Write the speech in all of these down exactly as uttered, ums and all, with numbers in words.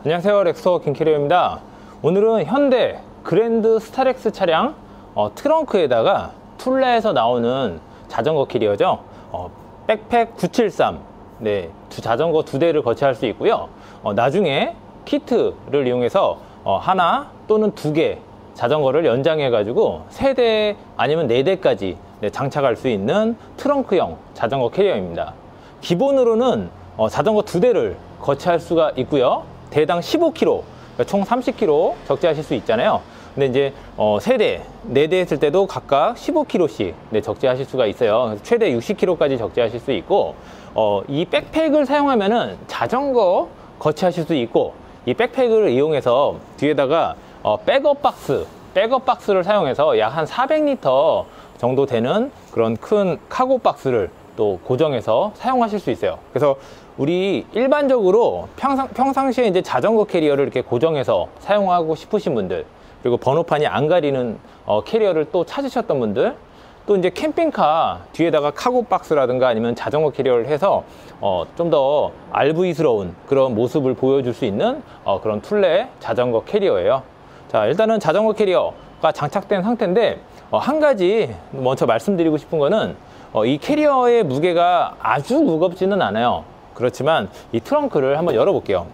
안녕하세요, 렉스터 김캐리어입니다. 오늘은 현대 그랜드 스타렉스 차량 어, 트렁크에다가 툴레에서 나오는 자전거 캐리어죠. 어, 백팩 구칠삼, 네, 두 자전거 두 대를 거치할 수 있고요. 어, 나중에 키트를 이용해서 어, 하나 또는 두 개 자전거를 연장해 가지고 세 대 아니면 네 대까지 네, 장착할 수 있는 트렁크형 자전거 캐리어입니다. 기본으로는 어, 자전거 두 대를 거치할 수가 있고요. 대당 십오 킬로그램, 그러니까 총 삼십 킬로그램 적재하실 수 있잖아요. 근데 이제 어, 세 대, 네 대 했을 때도 각각 십오 킬로그램씩 네, 적재하실 수가 있어요. 그래서 최대 육십 킬로그램까지 적재하실 수 있고, 어, 이 백팩을 사용하면은 자전거 거치하실 수 있고, 이 백팩을 이용해서 뒤에다가 어, 백업 박스, 백업 박스를 사용해서 약 한 사백 리터 정도 되는 그런 큰 카고 박스를 또 고정해서 사용하실 수 있어요. 그래서 우리 일반적으로 평상, 평상시에 이제 자전거 캐리어를 이렇게 고정해서 사용하고 싶으신 분들, 그리고 번호판이 안 가리는 어, 캐리어를 또 찾으셨던 분들, 또 이제 캠핑카 뒤에다가 카고 박스라든가 아니면 자전거 캐리어를 해서 어, 좀 더 알브이스러운 그런 모습을 보여줄 수 있는 어, 그런 툴레 자전거 캐리어예요. 자, 일단은 자전거 캐리어가 장착된 상태인데 어, 한 가지 먼저 말씀드리고 싶은 거는 어, 이 캐리어의 무게가 아주 무겁지는 않아요. 그렇지만 이 트렁크를 한번 열어 볼게요.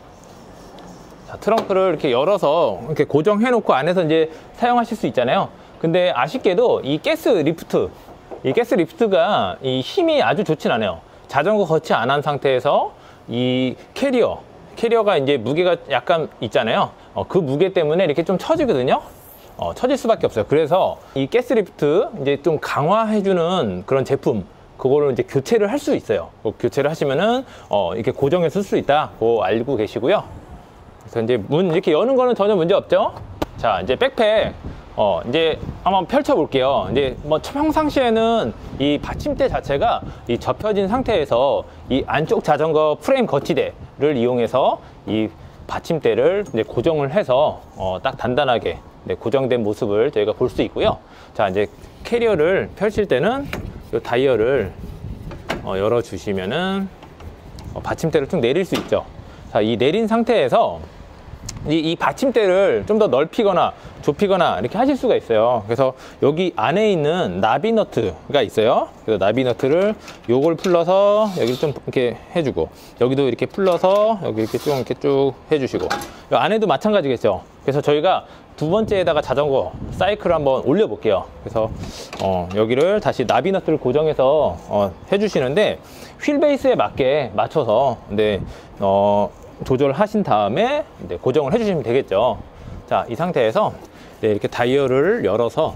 자, 트렁크를 이렇게 열어서 이렇게 고정해 놓고 안에서 이제 사용하실 수 있잖아요. 근데 아쉽게도 이 가스 리프트, 이 가스 리프트가 이 힘이 아주 좋진 않아요. 자전거 거치 안 한 상태에서 이 캐리어, 캐리어가 이제 무게가 약간 있잖아요. 어, 그 무게 때문에 이렇게 좀 처지거든요. 어, 처질 수밖에 없어요. 그래서 이 가스 리프트 이제 좀 강화해주는 그런 제품, 그거를 이제 교체를 할 수 있어요. 교체를 하시면은 어, 이렇게 고정해서 쓸 수 있다고 알고 계시고요. 그래서 이제 문 이렇게 여는 거는 전혀 문제 없죠. 자, 이제 백팩 어, 이제 한번 펼쳐 볼게요. 이제 뭐 평상시에는 이 받침대 자체가 이 접혀진 상태에서 이 안쪽 자전거 프레임 거치대를 이용해서 이 받침대를 이제 고정을 해서 어, 딱 단단하게 네, 고정된 모습을 저희가 볼 수 있고요. 자, 이제 캐리어를 펼칠 때는 이 다이얼을 어, 열어 주시면은 어, 받침대를 쭉 내릴 수 있죠. 자, 이 내린 상태에서 이, 이 받침대를 좀 더 넓히거나 좁히거나 이렇게 하실 수가 있어요. 그래서 여기 안에 있는 나비 너트가 있어요. 그래서 나비 너트를 요걸 풀러서 여기를 좀 이렇게 해주고, 여기도 이렇게 풀러서 여기 이렇게 쭉 이렇게 쭉 해주시고, 이 안에도 마찬가지겠죠. 그래서 저희가 두 번째에다가 자전거 사이클을 한번 올려 볼게요. 그래서 어, 여기를 다시 나비 너트를 고정해서 어, 해주시는데 휠 베이스에 맞게 맞춰서 네, 어, 조절하신 다음에 네, 고정을 해주시면 되겠죠. 자, 이 상태에서 네, 이렇게 다이얼을 열어서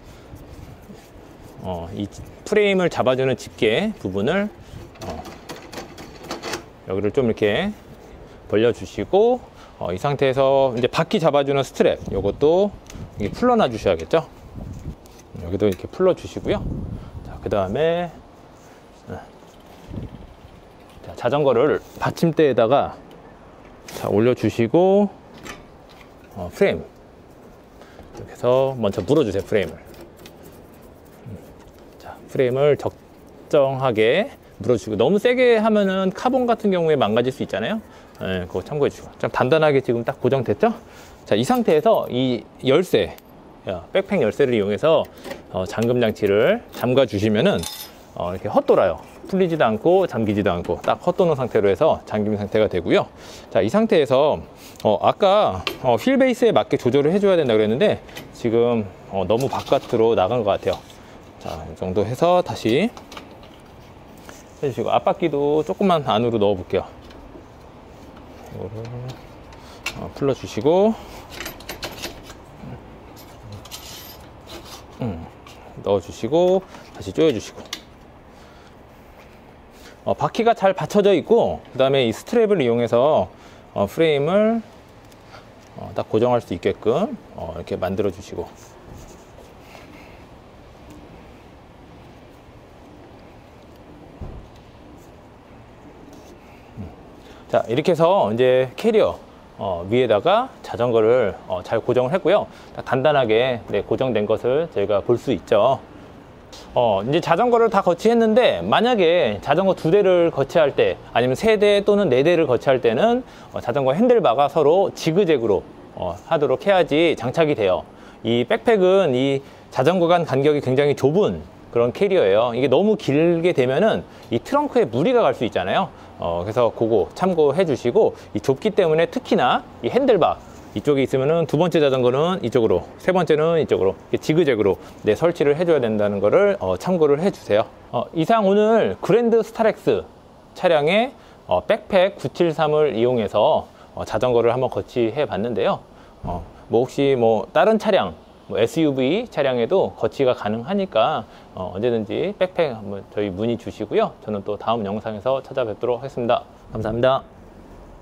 어, 이 프레임을 잡아주는 집게 부분을 어, 여기를 좀 이렇게 벌려주시고, 어, 이 상태에서 이제 바퀴 잡아주는 스트랩, 요것도 이렇게 풀러놔 주셔야겠죠. 여기도 이렇게 풀러 주시고요. 자, 그 다음에 자전거를 받침대에다가 자, 올려주시고, 어, 프레임 이렇게 해서 먼저 물어주세요. 프레임을 자, 프레임을 적정하게 물어주시고, 너무 세게 하면은 카본 같은 경우에 망가질 수 있잖아요. 네, 그거 참고해 주시고, 좀 단단하게 지금 딱 고정됐죠. 자, 이 상태에서 이 열쇠, 백팩 열쇠를 이용해서 어, 잠금 장치를 잠가 주시면은 어, 이렇게 헛돌아요. 풀리지도 않고 잠기지도 않고 딱 헛도는 상태로 해서 잠긴 상태가 되고요. 자, 이 상태에서 어, 아까 어, 휠 베이스에 맞게 조절을 해줘야 된다 그랬는데 지금 어, 너무 바깥으로 나간 것 같아요. 자, 이 정도 해서 다시 해주시고, 앞바퀴도 조금만 안으로 넣어 볼게요. 이거를 어, 풀러주시고, 음, 넣어주시고 다시 조여주시고, 어, 바퀴가 잘 받쳐져 있고, 그 다음에 이 스트랩을 이용해서 어, 프레임을 어, 딱 고정할 수 있게끔 어, 이렇게 만들어 주시고, 음. 자, 이렇게 해서 이제 캐리어 어, 위에다가 자전거를 어, 잘 고정을 했고요. 딱 단단하게 네, 고정된 것을 저희가 볼 수 있죠. 어, 이제 자전거를 다 거치했는데 만약에 자전거 두 대를 거치할 때 아니면 세 대 또는 네 대를 거치할 때는 어, 자전거 핸들바가 서로 지그재그로 어, 하도록 해야지 장착이 돼요. 이 백팩은 이 자전거 간 간격이 굉장히 좁은 그런 캐리어예요. 이게 너무 길게 되면은 이 트렁크에 무리가 갈 수 있잖아요. 어, 그래서 그거 참고해 주시고, 이 좁기 때문에 특히나 이 핸들바 이쪽에 있으면은 두 번째 자전거는 이쪽으로, 세 번째는 이쪽으로 이렇게 지그재그로 네, 설치를 해줘야 된다는 거를 어, 참고를 해주세요. 어, 이상 오늘 그랜드 스타렉스 차량의 어, 백팩 구칠삼을 이용해서 어, 자전거를 한번 거치해 봤는데요. 어, 뭐 혹시 뭐 다른 차량, 뭐 에스유브이 차량에도 거치가 가능하니까 어, 언제든지 백팩 한번 저희 문의 주시고요. 저는 또 다음 영상에서 찾아뵙도록 하겠습니다. 감사합니다.